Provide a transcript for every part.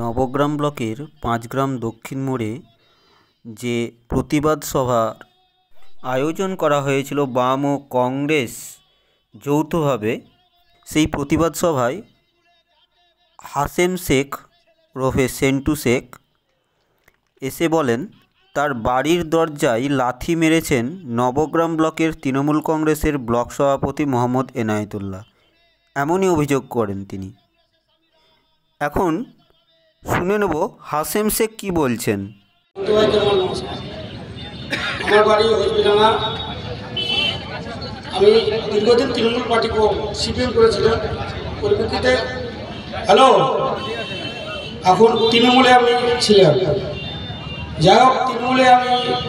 নবগ্রাম ব্লকের ৫ গ্রাম দক্ষিণ মোড়ে যে প্রতিবাদ সভার আয়োজন করা হয়েছিল বাম ও কংগ্রেস যৌথভাবে, সেই প্রতিবাদ সভায় হাশেম শেখ ওরফে সেন্টু শেখ এসে বলেন তার বাড়ির দরজায় লাথি মেরেছেন নবগ্রাম ব্লকের তৃণমূল কংগ্রেসের ব্লক সভাপতি মোহাম্মদ এনায়েতুল্লাহ। এমনই অভিযোগ করেন তিনি। এখন শুনে নেব হাশেম শেখ কি বলছেন। আমার বাড়ি হরিবিরানা। আমি দীর্ঘদিন তৃণমূল পার্টি সিপিএম করেছিলাম পরিপ্রেক্ষিতে। হ্যালো, এখন তৃণমূলে আমি ছিলাম। যাই হোক, তৃণমূলে আমি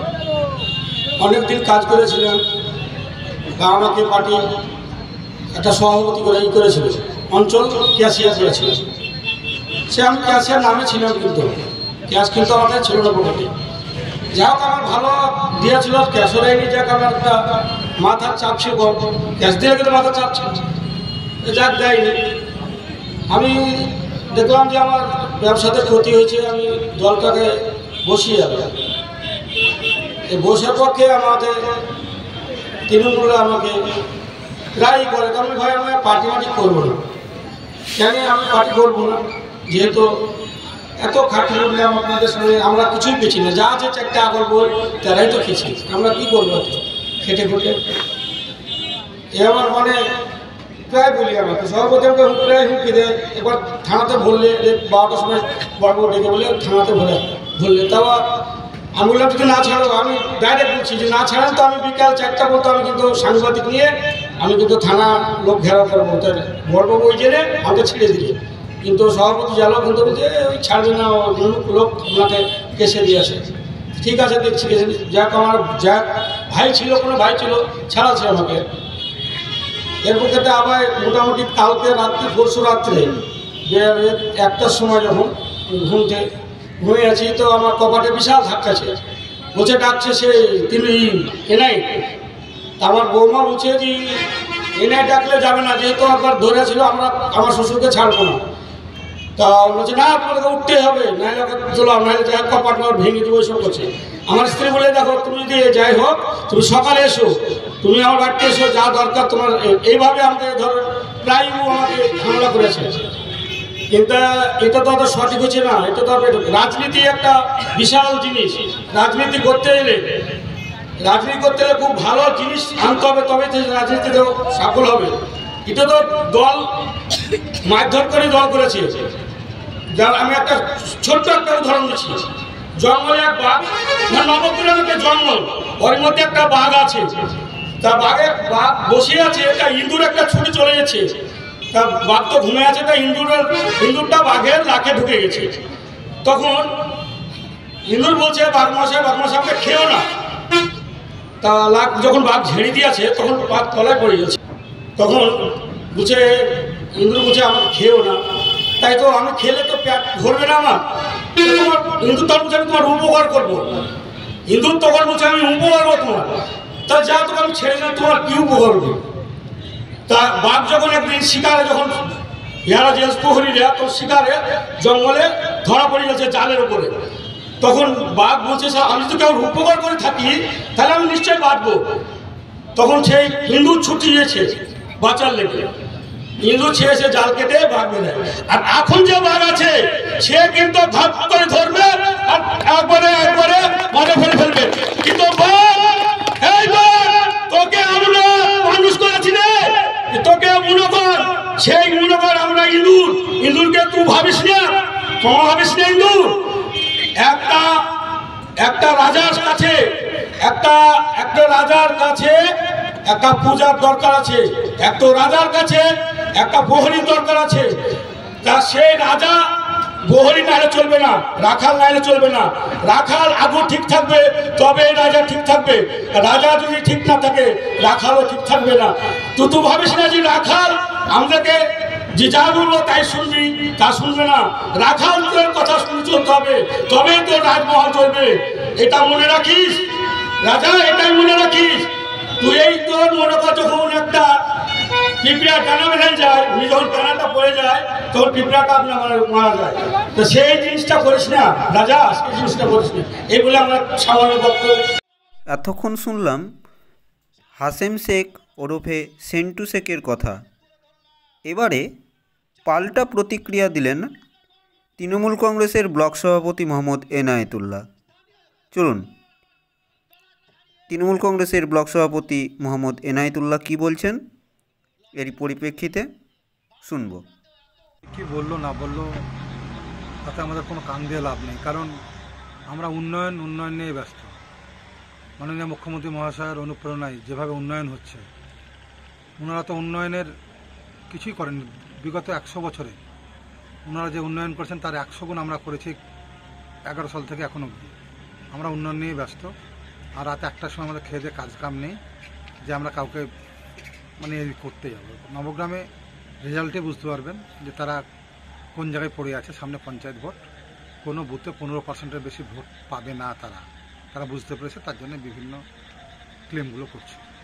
অনেকদিন কাজ করেছিলাম বা আমাকে পার্টি একটা সভাপতি করেছিল, অঞ্চল ক্যাশিয়ার করেছিল। সে আমি ক্যাশিয়ার নামে ছিলাম, কিন্তু ক্যাশ কিন্তু আমাদের ছিল না পকেটে। যাই হোক, আমার ভালো দিয়েছিল, ক্যাশও দেয়নি। যাক, আমার একটা মাথার চাপ ছিল, ক্যাশ দিয়ে কিন্তু মাথার চাপ ছিল, যাক দেয়নি। আমি দেখলাম যে আমার ব্যবসাতে ক্ষতি হয়েছে, আমি দলটাকে বসিয়ে যাবে। এই বসার পক্ষে আমাদের তৃণমূলে আমাকে প্রায় করে, আমি ভাই আমি পার্টি করবো না। কেন আমি পার্টি করবো না? যেহেতু এত খাটি উঠলাম আপনাদের সঙ্গে, আমরা কিছুই পেছি না, যা আছে চারটে আগর বই তারাই তো খেয়েছি, আমরা কী করবো খেটে খুটে। এ আমার মানে প্রায় বলি, আমাকে সভাপতি আমাকে প্রায় হুমকি দেয়। এবার থানাতে ভরলে 12টার সময় বড় ডেকে বলে থানাতে ভরলে, তাও আমি বললাম যদি না ছাড়ো, আমি ডাইরেক্ট বলছি যে না ছাড়েন তো আমি বিকাল 4টা পর্যন্ত আমি কিন্তু সাংবাদিক নিয়ে আমি কিন্তু থানা লোক ঘেরাও করবো। তাহলে বড়বাবু ওই জেনে আমাকে ছেড়ে দিলে, কিন্তু সভাপতি জানো কিন্তু বলছে ওই ছাড়বে না, লোক আপনাকে কেসে দিয়ে আসে। ঠিক আছে, দেখছি কেসে। যাক, আমার যাক ভাই ছিল, কোনো ভাই ছিল, ছাড়াচ্ছে আমাকে। এর পক্ষে আবার মোটামুটি কালকে রাত্রে, পরশু রাত্রে 1টার সময় যখন ঘুমিয়ে আছি, তো আমার কপাটে বিশাল ধাক্কাছে, বলছে ডাকছে সে তিনি এনআই। আমার বৌমা বলছে যে এনআই ডাকলে যাবে না, যেহেতু একবার ধরে ছিল, আমরা আমার শ্বশুরকে ছাড়বো না। তা বলছে না, আপনাকে উঠতে হবে, নাহলে চলাম, নাহলে যাই হোক কপাট ভেঙে দেবো, এইসব করছে। আমার স্ত্রী বলে দেখো, তুমি যদি যাই হোক তুমি সকালে এসো, তুমি আমার বাড়িতে এসো, যা দরকার তোমার। এইভাবে আমাকে ধরো প্রায় আমাকে হামলা করেছে। কিন্তু এটা তো অত সঠিক হচ্ছে না। এটা তো রাজনীতি একটা বিশাল জিনিস। রাজনীতি করতে গেলে খুব ভালো জিনিস আনতে হবে, তবে রাজনীতিতে সফল হবে। এটা তো দল মারধর করে দল করেছে। যার আমি একটা ছোট্ট একটা উদাহরণ দিচ্ছি। জঙ্গলে এক বাঘ, নবগ্রামে একটা জঙ্গল, ওর মধ্যে একটা বাঘ আছে। তা বাঘ বসে আছে, একটা ইঁদুর একটা ছুটে চলে গেছে। তা বাঘ তো ঘুমে আছে, তা ইঁদুরটা বাঘের লাখে ঢুকে গেছে। তখন ইঁদুর বলছে বাঘমশাই আমাকে খেও না। তা লাখ যখন বাঘ ঝেড়ে দিয়েছে, তখন বাঘ তলায় পড়ে গেছে। তখন বুঝে ইঁদুর বলছে আমাকে খেও না। তাই তো আমি খেলে তো পেট ভরবে না আমার। তোমার ইঁদুর তখন বলছে আমি তোমার উপকার করবো। ইঁদুর তখন বলছে আমি উপকার করবো তোমার। তা যা তোকে আমি ছেড়ে না, তোমার কি উপকার করবো? তা বাঘ যখন একদিন শিকারে, যখন ইয়ারা যে প্রহরীরা তো শিকারে জঙ্গলে ধরা পড়ে গেছে জালের উপরে, তখন বাঘ বলছে আমি যদি কেউ উপকার করে থাকি তাহলে আমি নিশ্চয়ই বাঁচবো। তখন সেই ইঁদুর ছুটিয়েছে বাঁচার লেগে, ইঁদুর ছেড়েছে জাল কেটে বাঘ বেঁধে। আর এখন যে বাঘ আছে সে কিন্তু ভাগ করে ধরবে আর একবারে মাঝে ফেলে ফেলবে। কিন্তু তোকে আমরা মানুষ করেছি রে, তোকে মনে কর, সেই মনে কর আমরা ইঁদুরকে তুই ভাবিস না, তোমার ভাবিস না। ইঁদুর একটা রাজার কাছে একটা রাজার কাছে একটা পূজার দরকার আছে, একটা রাজার কাছে একটা প্রহরীর দরকার আছে। তা সেই রাজা প্রহরী নাহলে চলবে না, রাখাল নাহলে চলবে না। রাখাল আগে ঠিক থাকবে, তবে রাজা ঠিক থাকবে। রাজা যদি ঠিক না থাকে, রাখালও ঠিক থাকবে না। তুই ভাবিস না যে রাখাল আমাদেরকে যে যা বলবো তাই শুনবি, তা শুনবে না। রাখালদের কথা শুনে চলতে হবে, তবেই তো রাজমহল চলবে। এটা মনে রাখিস রাজা, এটাই মনে রাখিস। তুই এই তোর মনে কর, যখন একটা পিঁপড়া টানা বেঁধে যায়, যখন টানাটা পড়ে যায় তখন পিঁপড়াটা আপনার মারা যায়। তো সেই জিনিসটা করিস না রাজা, সেই জিনিসটা করিস না, এই বলে আমরা সামান্য বক্তব্য। এতক্ষণ শুনলাম হাশেম শেখ ওরফে সেন্টু শেখের কথা। এবারে পাল্টা প্রতিক্রিয়া দিলেন তৃণমূল কংগ্রেসের ব্লক সভাপতি মোহাম্মদ এনায়েতুল্লাহ। চলুন তৃণমূল কংগ্রেসের ব্লক সভাপতি মোহাম্মদ এনায়েতুল্লাহ কী বলছেন এর পরিপ্রেক্ষিতে শুনব। কি বললো না বললো তাতে আমাদের কোনো কান দিয়ে লাভ নেই, কারণ আমরা উন্নয়ন নিয়ে ব্যস্ত। মাননীয় মুখ্যমন্ত্রী মহাশয়ের অনুপ্রেরণায় যেভাবে উন্নয়ন হচ্ছে, ওনারা তো উন্নয়নের কিছুই করেননি বিগত 100 বছরে। ওনারা যে উন্নয়ন করেছেন তার 100 গুণ আমরা করেছি 11 সাল থেকে এখন অবধি। আমরা উন্নয়ন নিয়ে ব্যস্ত, আর রাতে 1টার সময় আমাদের খেয়ে কাজ কাম নেই যে আমরা কাউকে মানে করতে যাব। নবগ্রামে রেজাল্টে বুঝতে পারবেন যে তারা কোন জায়গায় পড়ে আছে। সামনে পঞ্চায়েত ভোট, কোনো বুথে 15%-এর বেশি ভোট পাবে না তারা বুঝতে পেরেছে, তার জন্য বিভিন্ন ক্লেমগুলো করছে।